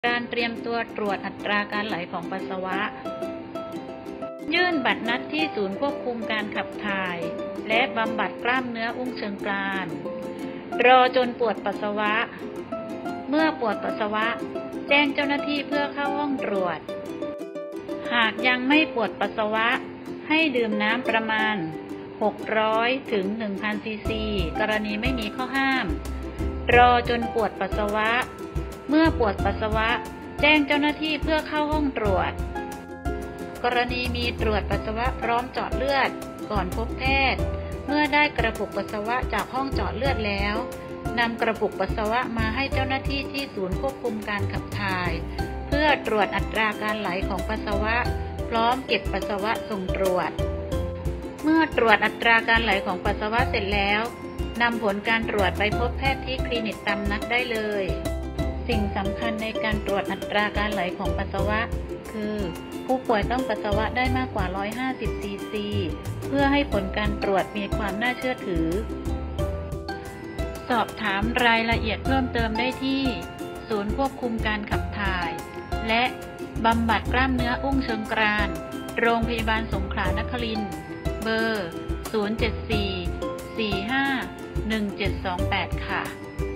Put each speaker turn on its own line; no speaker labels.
การเตรียมตัวตรวจอัตราการไหลของปัสสาวะยื่นบัตรนัดที่ศูนย์ควบคุมการขับถ่ายและบำบัดกล้ามเนื้ออุ้งเชิงกรานรอจนปวดปัสสาวะเมื่อปวดปัสสาวะแจ้งเจ้าหน้าที่เพื่อเข้าห้องตรวจหากยังไม่ปวดปัสสาวะให้ดื่มน้ำประมาณ600 ถึง 1,000 ซีซีกรณีไม่มีข้อห้ามรอจนปวดปัสสาวะเมื่อปวดปัสสาวะแจ้งเจ้าหน้าที่เพื่อเข้าห้องตรวจกรณีมีตรวจปัสสาวะพร้อมเจาะเลือดก่อนพบแพทย์เมื่อได้กระปุกปัสสาวะจากห้องเจาะเลือดแล้วนำกระปุกปัสสาวะมาให้เจ้าหน้าที่ที่ศูนย์ควบคุมการขับถ่ายเพื่อตรวจอัตราการไหลของปัสสาวะพร้อมเก็บปัสสาวะส่งตรวจเมื่อตรวจอัตราการไหลของปัสสาวะเสร็จแล้วนำผลการตรวจไปพบแพทย์ที่คลินิกตามนัดได้เลยสิ่งสำคัญในการตรวจอัตราการไหลของปัสสาวะคือผู้ป่วยต้องปัสสาวะได้มากกว่า150 ซีซีเพื่อให้ผลการตรวจมีความน่าเชื่อถือสอบถามรายละเอียดเพิ่มเติมได้ที่ศูนย์ควบคุมการขับถ่ายและบำบัดกล้ามเนื้ออุ้งเชิงกรานโรงพยาบาลสงขลานครินทร์เบอร์ 074 45 1728 ค่ะ